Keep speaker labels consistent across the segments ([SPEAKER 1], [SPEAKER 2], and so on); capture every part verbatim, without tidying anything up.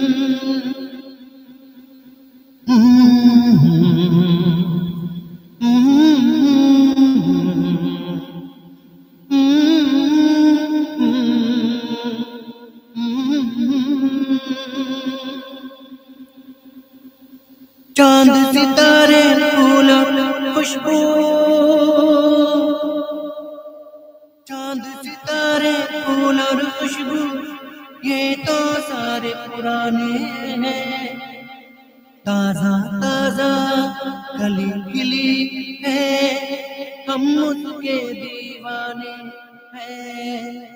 [SPEAKER 1] चांद सितारे फूल खुशबू, चांद सितारे फूल और खुशबू ये तो सारे पुराने हैं। ताजा ताजा कली खिली है, हम उसके दीवाने हैं।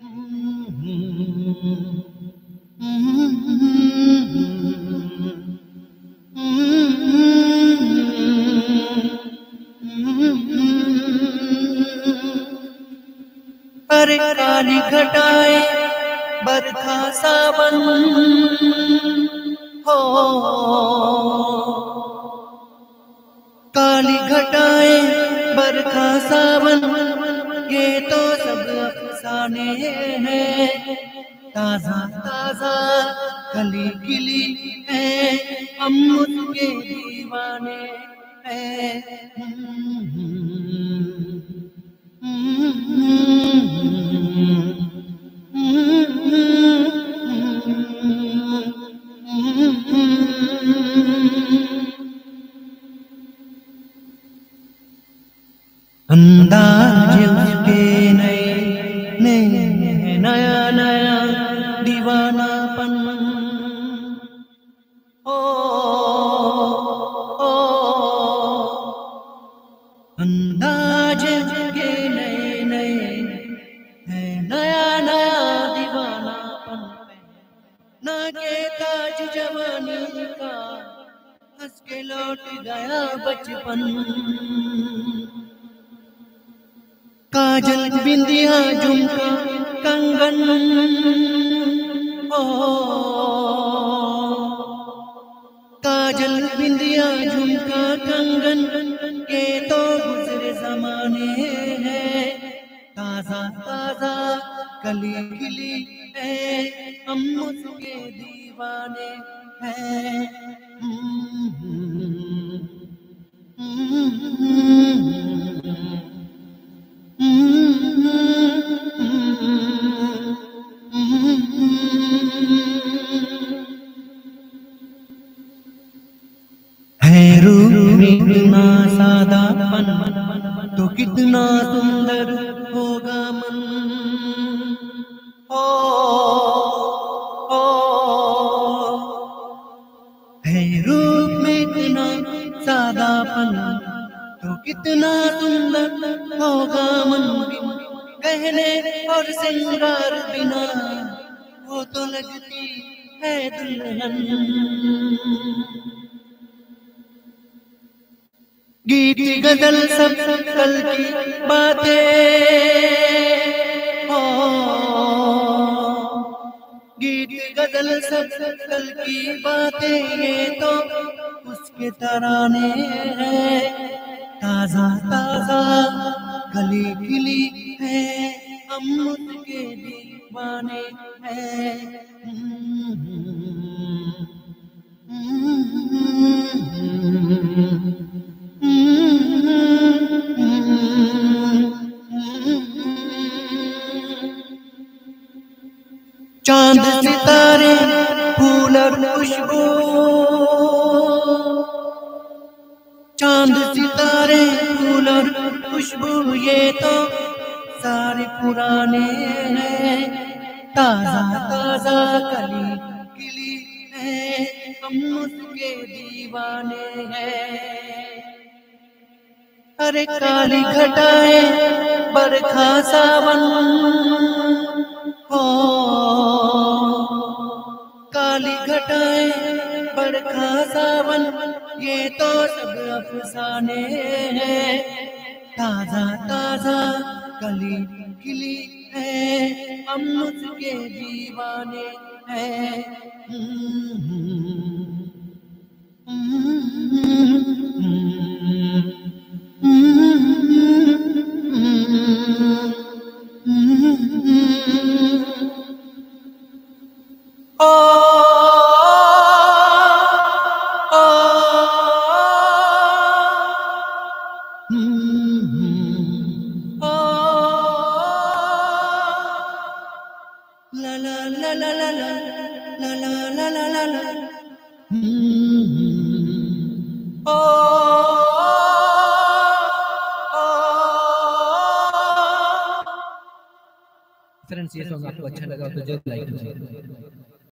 [SPEAKER 1] अरे काली घटाए बरखा सावन हो, काली घटाए बरखा सावन ये तो सब अफसाने हैं। ताजा ताजा कली खिली है, हम उसके दीवाने हैं। अंदाज उसके नए नए नया नया दीवानापन हो, ओ, अंदाज उसके नए नए है नया नया दीवानापन। ना के ताज जवानी का हंस के लौट गया बचपन। काजल बिंदिया झुमका कंगन ओ, काजल बिंदिया झुमका कंगन के तो गुजरे जमाने हैं। ताजा ताजा कली खिली है, हम उसके दीवाने हैं। है रूप में कितना सादापन, तो कितना सुंदर होगा मन। ओ, ओ, है रूप में कितना सादापन, तो कितना सुंदर होगा मन। गहने और श्रृंगार बिना वो तो लगती है दुल्हन। गीत गजल सब कल की बातें हो, गीत गजल सब कल की बातें ये तो उसके तराने हैं। ताजा ताजा कली खिली है, हम उसके दीवाने हैं। चांद सितारे फूल और खुशबू, चांद सितारे फूल और खुशबू ये तो सारे पुराने हैं। ताजा ताजा कली खिली है, हम उसके दीवाने हैं। अरे काली घटाए बरखा सावन हो, काली घटाए बरखा सावन ये तो सब अफसाने हैं। ताजा ताजा कली खिली है, हम उसके दीवाने हैं। ओ ओ ला ला ला ला ला ला ला ला ला ला ला ओ फ्रेंड्स, ये सॉन्ग आपको अच्छा लगा तो जरूर लाइक कीजिए।